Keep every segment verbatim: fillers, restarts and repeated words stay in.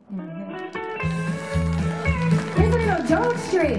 Here's a little George Street.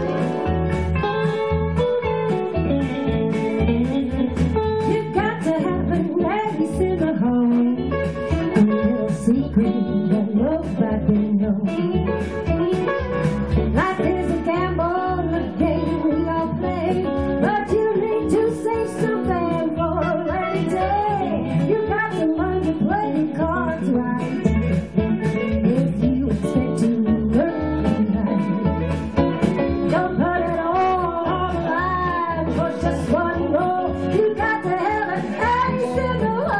You've got to have a place in the home, a little secret that nobody knows. Life is a gamble, a game we all play, but you need to save something for a rainy day. You got to learn to play the cards right if you expect to work tonight. Don't put it all on the line for just one roll. You got to have an ace in the hole.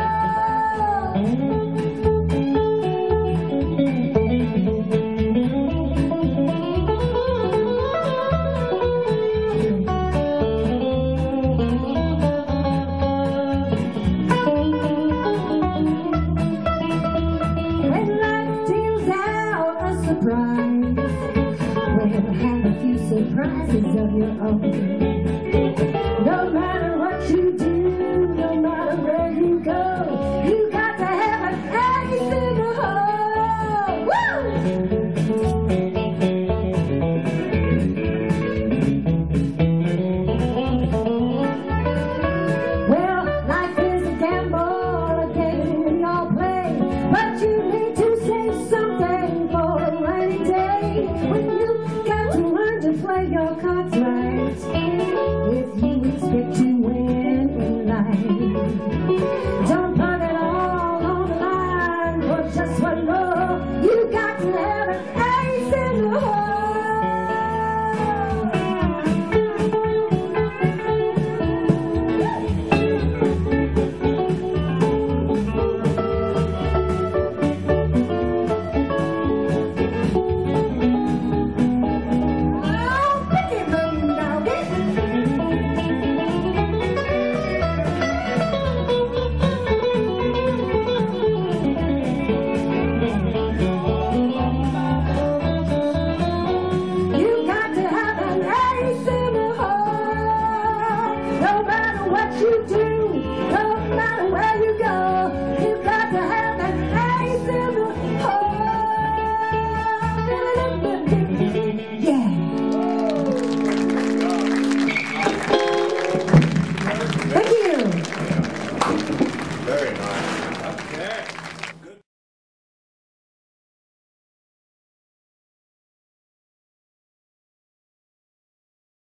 When life deals out a surprise, well, have a few surprises of your own. No matter what you do,